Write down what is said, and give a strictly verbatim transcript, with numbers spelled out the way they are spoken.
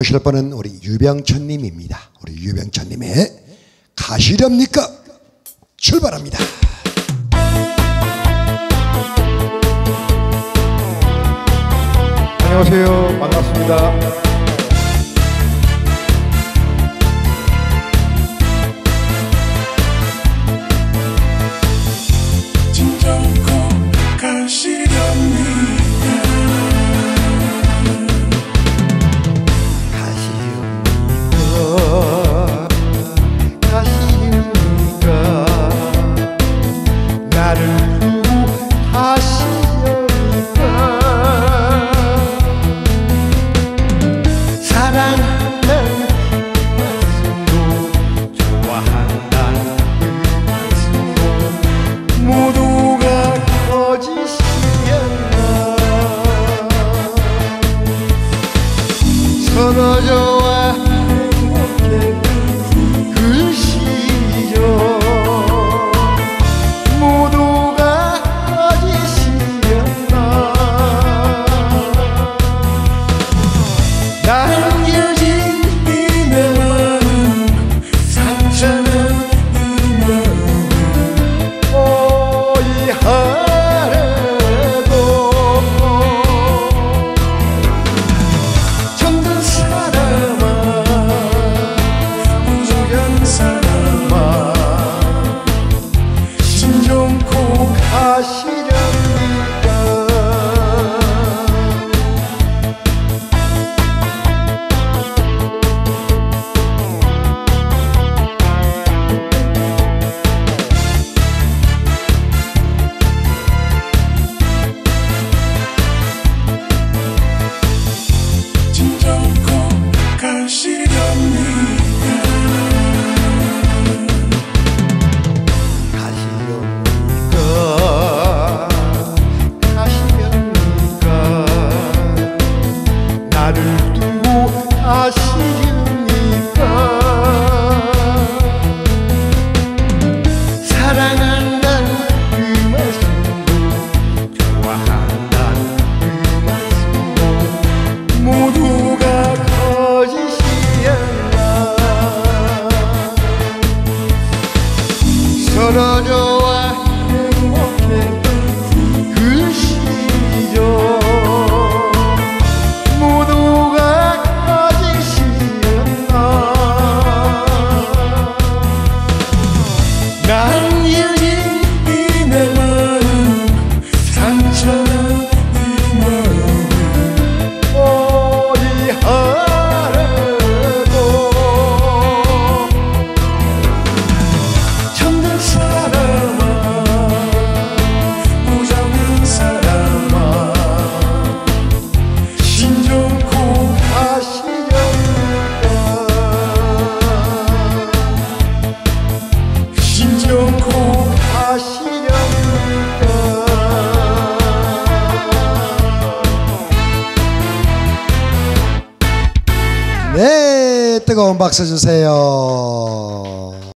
부르실 분은 우리 유병천님입니다. 우리 유병천님의 가시렵니까? 출발합니다. 안녕하세요. 반갑습니다. 서러져와 행복해 그 시절 모두가 거짓이었나. 남겨진 이 내 마음 상처는 이 마음 오이하래도 정든 사람아 무조건 사람아 신종코 가시렵니까. 나를 두고 아시렵니까. 사랑한다는 그 말씀도 좋아한다는 그 말씀도 모두가 거짓이었나. 서러져와 행복했던 그 시절 네, 뜨거운 박수 주세요.